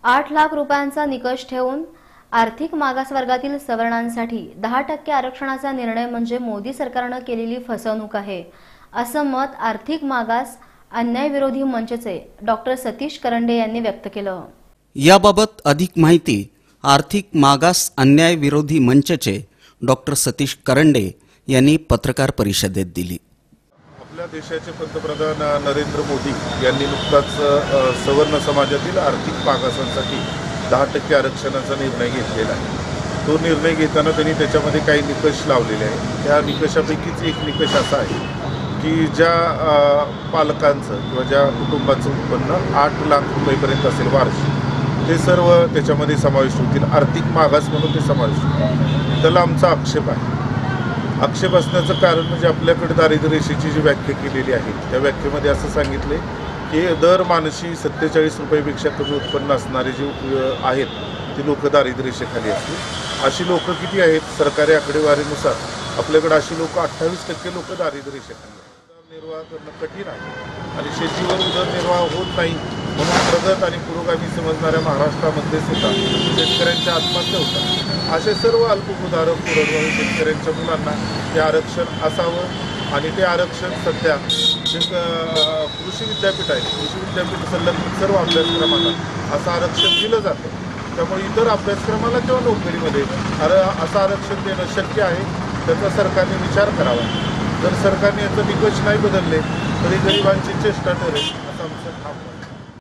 8 लाख रुपयांचा निकष ठेवून आर्थिक मागासवर्गातील सवर्णांसाठी 10% आरक्षणाचा निर्णय म्हणजे मोदी सरकारने केलेली फसवणूक आहे, असं मत आर्थिक मागास अन्याय विरोधी मंचचे डॉक्टर सतीश करंडे यांनी व्यक्त केलं। याबाबत अधिक माहिती आर्थिक मागास अन्याय विरोधी मंचचे डॉक्टर सतीश करंडे यांनी पत्रकार परिषदेत दिली। आपल्या देशाचे पंतप्रधान नरेंद्र मोदी यांनी नुकताच सवर्ण समाजातील आर्थिक मागासांसाठी 10% आरक्षणाचा निर्णय घेतलेला आहे। तो निर्णय घेताना त्यांनी त्याच्यामध्ये काही निकष लावलेले आहेत। त्या निकषापैकीच एक निकष असा आहे की ज्या पालकांचं किंवा ज्या कुटुंबाचं उत्पन्न 8 लाख रुपयेपर्यंत असेल वार्षिक, ते सर्व त्याच्यामध्ये समाविष्ट होतील। आर्थिक मागास म्हणून ते समाविष्ट होतील। त्याला आमचा आक्षेप आहे। आक्षेप असण्याचं कारण म्हणजे आपल्याकडे दारिद्र्य रेषेची जी व्याख्या केलेली आहे त्या व्याख्येमध्ये असं सांगितले की दर मानशी 47 रुपयापेक्षा कमी उत्पन्न असणारे जे आहेत ते लोक दारिद्र्य रेषेखाली असतील। अशी लोक किती आहेत? सरकारी आकडेवारीनुसार आपल्याकडे अशी लोक 28% लोक दारिद्र्य रेषेखाली आहेत। उदरनिर्वाह करणं कठीण आहे आणि शेतीवर उदरनिर्वाह होत नाही म्हणून प्रगत आणि पुरोगामी समजणाऱ्या महाराष्ट्रामध्ये सुद्धा शेतकऱ्यांच्या आत्महत्या होतात। असे सर्व अल्पभूधारक पुरवणारे शेतकऱ्यांच्या मुलांना ते आरक्षण असावं आणि ते आरक्षण सध्या जे कृषी विद्यापीठ आहे, कृषी विद्यापीठ संलग्न सर्व अभ्यासक्रमांना असं आरक्षण दिलं जातं। त्यामुळे इतर अभ्यासक्रमाला किंवा नोकरीमध्ये असं आरक्षण देणं शक्य आहे। त्याचा सरकारने विचार करावा। जर सरकारने याचं निकष नाही बदलले तरी गरिबांची चेष्टा ठरेल असं आमचं ठाम आहे।